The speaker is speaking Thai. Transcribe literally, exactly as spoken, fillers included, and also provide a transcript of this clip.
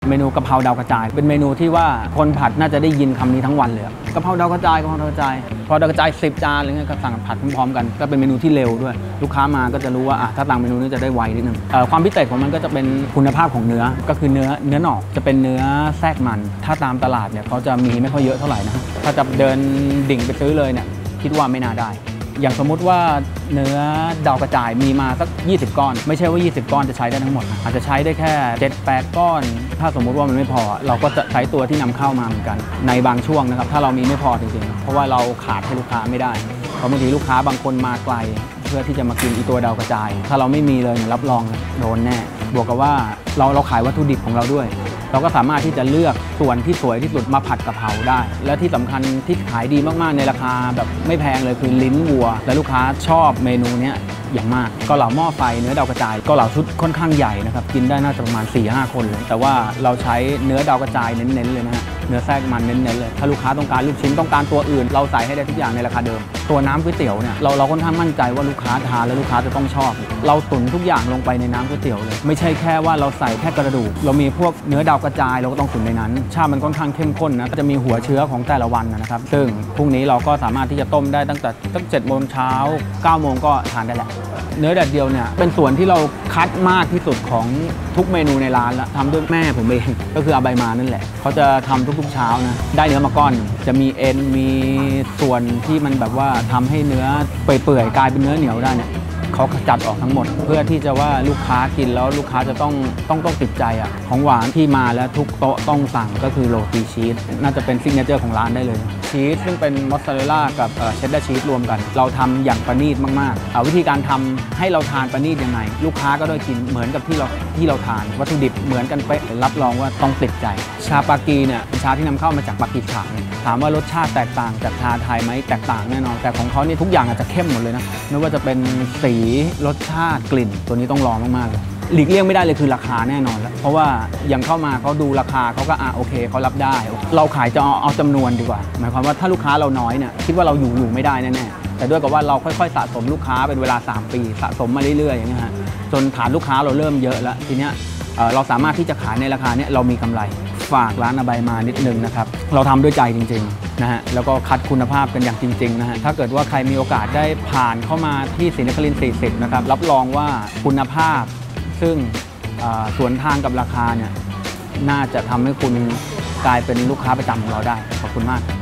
เมนูกะเพราดาวกระจายเป็นเมนูที่ว่าคนผัดน่าจะได้ยินคำนี้ทั้งวันเลยกะเพราดาวกระจายกะเพราดาวกระจายพอดาวกระจายสิบจานอะไรเงี้ยก็สั่งผัดพร้อมๆกันก็เป็นเมนูที่เร็วด้วยลูกค้ามาก็จะรู้ว่าถ้าสั่งเมนูนี้จะได้ไวนิดนึงความพิเศษของมันก็จะเป็นคุณภาพของเนื้อก็คือเนื้อเนื้อหนอกจะเป็นเนื้อแทรกมันถ้าตามตลาดเนี่ยเขาจะมีไม่ค่อยเยอะเท่าไหร่นะถ้าจะเดินดิ่งไปซื้อเลยเนี่ยคิดว่าไม่น่าได้อย่างสมมุติว่าเนื้อดาวกระจายมีมาสักยี่สิบก้อนไม่ใช่ว่ายี่สิบก้อนจะใช้ได้ทั้งหมดนะอาจจะใช้ได้แค่เจ็ดแปดก้อนถ้าสมมุติว่ามันไม่พอเราก็จะใช้ตัวที่นำเข้ามาเหมือนกันในบางช่วงนะครับถ้าเรามีไม่พอจริงๆเพราะว่าเราขาดให้ลูกค้าไม่ได้เพราะบางทีลูกค้าบางคนมาไกลเพื่อที่จะมากินอีตัวดาวกระจายถ้าเราไม่มีเลยรับรองโดนแน่บวกกับว่าเราเราขายวัตถุดิบของเราด้วยเราก็สามารถที่จะเลือกส่วนที่สวยที่สุดมาผัดกะเพราได้และที่สำคัญที่ขายดีมากๆในราคาแบบไม่แพงเลยคือลิ้นวัวและลูกค้าชอบเมนูนี้อย่างมากก็เหล่าหม้อไฟเนื้อดาวกระจายก็เหล่าชุดค่อนข้างใหญ่นะครับกินได้น่าจะประมาณ สี่ห้า คนเลยแต่ว่าเราใช้เนื้อดาวกระจายเน้นๆเลยนะฮะเนื้อแทรกมันเน้นๆเลยถ้าลูกค้าต้องการลูกชิ้นต้องการตัวอื่นเราใส่ให้ได้ทุกอย่างในราคาเดิมตัวน้ำก๋วยเตี๋ยวเนี่ยเราเราค่อนข้างมั่นใจว่าลูกค้าทานแล้วลูกค้าจะต้องชอบเราตุ๋นทุกอย่างลงไปในน้ำก๋วยเตี๋ยวเลยไม่ใช่แค่ว่าเราใส่แค่กระดูกเรามีพวกเนื้อดาวกระจายเราก็ต้องตุ๋นในนั้นชามันค่อนข้างเข้มข้นนะก็จะมีหัวเชื้อของแต่ละวันนะครับซึ่งพรุ่งนี้เราก็สามารถที่จะต้มได้ตั้งแต่ตั้งเจ็ดโมงเช้าเก้าโมงก็ทานได้แหละเนื้อแดดเดียวเนี่ยเป็นส่วนที่เราคัดมากที่สุดของทุกเมนูในร้านแล้วทำด้วยแม่ผมเองก็คืออาใบมานั่นแหละเขาจะทำทุกๆเช้านะได้เนื้อมาก้อนจะมีเอ็นมีส่วนที่มันแบบว่าทำให้เนื้อเปื่อยๆกลายเป็นเนื้อเหนียวได้เนี่ยเขาจัดออกทั้งหมดเพื่อที่จะว่าลูกค้ากินแล้วลูกค้าจะต้องต้องต้องติดใจอ่ะของหวานที่มาแล้วทุกโต๊ะต้องสั่งก็คือโรตีชีสน่าจะเป็นซิกเนเจอร์ของร้านได้เลยชีสซึ่งเป็นมอสซาเรลล่ากับเชดดาร์ชีสรวมกันเราทำอย่างประณีตมากๆวิธีการทำให้เราทานประณีตยังไงลูกค้าก็ได้กินเหมือนกับที่เราที่เราทานวัตถุดิบเหมือนกันเป๊ะรับรองว่าต้องติดใจชาปากีเนี่ยเป็นชาที่นำเข้ามาจากปากีสถานถามว่ารสชาติแตกต่างจากชาไทยไหมแตกต่างแน่นอนแต่ของเขานี่ทุกอย่างอาจจะเข้มหมดเลยนะไม่ว่าจะเป็นสีรสชาติกลิ่นตัวนี้ต้องลองมากๆเลยหลีกเลี่ยงไม่ได้เลยคือราคาแน่นอนแล้วเพราะว่ายังเข้ามาเขาดูราคาเขาก็อ่ะโอเคเขารับได้เราขายจะเอาเอาจำนวนดีกว่าหมายความว่าถ้าลูกค้าเราน้อยเนี่ยคิดว่าเราอยู่อยู่ไม่ได้แน่ๆแต่ด้วยกับว่าเราค่อยๆสะสมลูกค้าเป็นเวลาสามปีสะสมมาเรื่อยๆอย่างเงี้ยฮะจนฐานลูกค้าเราเริ่มเยอะแล้วทีเนี้ยเราสามารถที่จะขายในราคาเนี้ยเรามีกำไรฝากร้านอาใบมานิดนึงนะครับเราทำด้วยใจจริงๆนะฮะแล้วก็คัดคุณภาพกันอย่างจริงๆนะฮะถ้าเกิดว่าใครมีโอกาสได้ผ่านเข้ามาที่ศรีนครินทร์สี่สิบนะครับรับรองว่าคุณภาพซึ่งสวนทางกับราคาเนี่ยน่าจะทำให้คุณกลายเป็นลูกค้าประจำของเราได้ขอบคุณมาก